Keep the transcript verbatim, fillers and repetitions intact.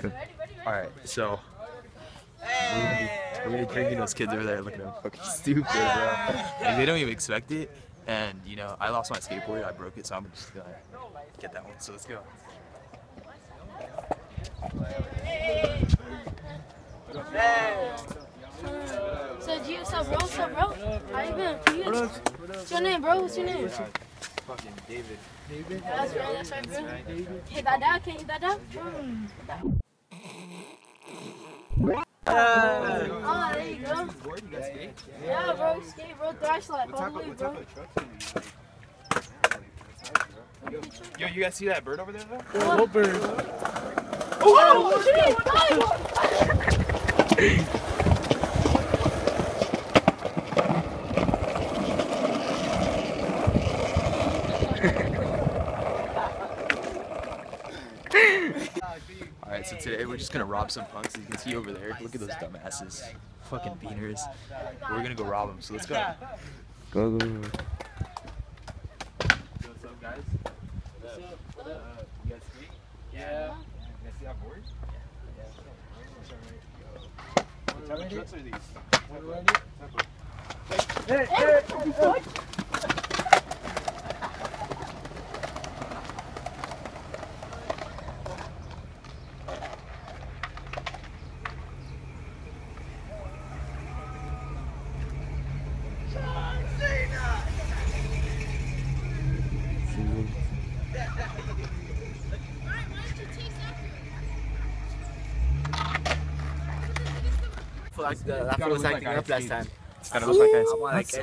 Alright, so we're gonna, be, we're gonna drinking those kids over there looking at fucking stupid, bro. Like, they don't even expect it. And you know, I lost my skateboard, I broke it, so I'm just gonna get that one. So let's go. So, G, what's up, bro? What's up, bro? How you been? How you been? What's your name, bro? What's your name? Fucking David. David? That's right, that's right, bro. Hit that down, can you hit that down? Mm. Oh, there you go. Yeah, bro, skate, bro, thrash slide, probably, bro. Yo, you guys see that bird over there, though? What? What bird? Oh, shit! Alright, so today we're just gonna rob some punks. As you can see over there, look at those dumbasses. Fucking beaners. We're gonna go rob them, so let's go. Go, go, go. What's up, guys? What's up? What up? Uh, you guys skate? Yeah. You guys see that board? Yeah. What type of trucks are these? Hey, hey! That fool was acting up last time. It's gotta look like ice.